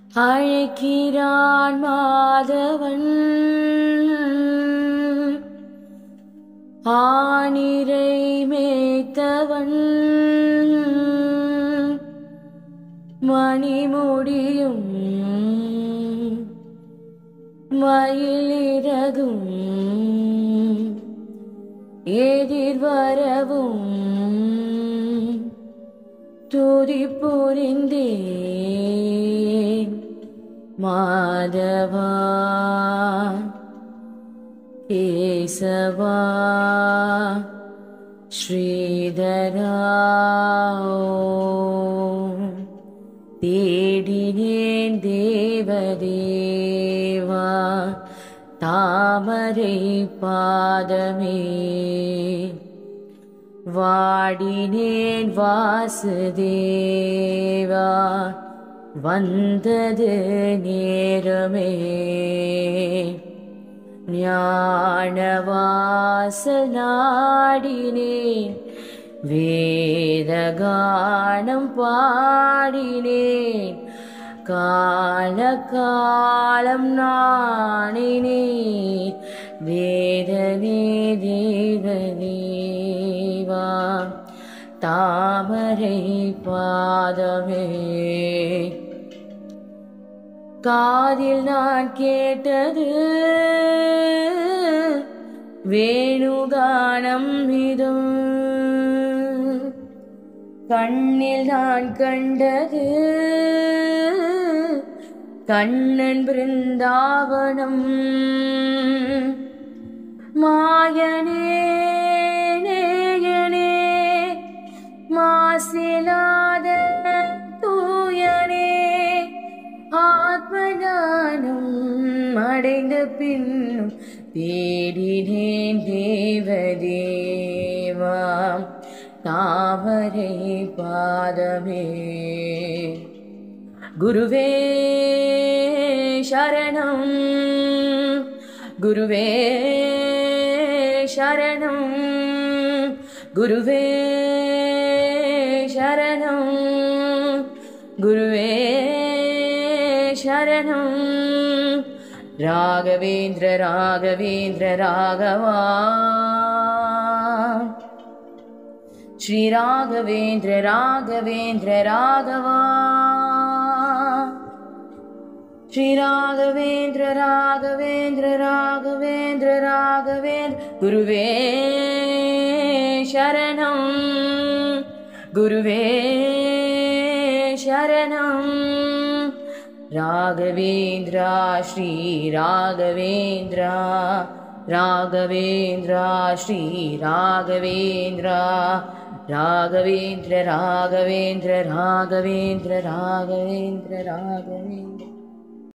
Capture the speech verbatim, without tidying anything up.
அழைக்கிறான் மாதவன் ஆனிரை மேய்த்தவன் மணிமுடியும் மயிலிறகும் எதிர்வரவும் துதி புரிந்தேன் மாதவா கேசவா ஸ்ரீதரா தேடினேன் தேவதேவா தாமரை பாதமே வாடினேன் வாசுதேவா வந்தது நேரமே ஞானவாசல் நாடினேன் வேதகானம் பாடினேன் காலகாலம் நாணினேன் வேதனே தேவதேவா தாமரை பாதமே காதில் நான் கேட்டது வேணுகானம் இதம் கண்ணில் நான் கண்டது கண்ணன் பிருந்தாவனம் மாயனே நேயனே மாசிலாத தூயனே ஆத்மஞானம் அடைந்த பின்னும் தேடினேன் தேவதேவா தாமரை பாதமே குருவே சரணம் குருவே சரணம் குருவே சரணம் குருவே சரணம் ராகவேந்திர ராகவேந்திர ராகவா ஸ்ரீ ராகவேந்திர ராகவேந்திர ராகவா ஸ்ரீ ராகவேந்திர ராகவேந்திர ராகவேந்திர ராகவேந்திர குருவே சரணம் குருவே சரணம் ராகவேந்திரா ஸ்ரீ ராகவேந்திரா ராகவேந்திரா ஸ்ரீ ராகவேந்திரா ராகவேந்திர ராகவேந்திர ராகவேந்திர ராகவேந்திர ராகவேந்திர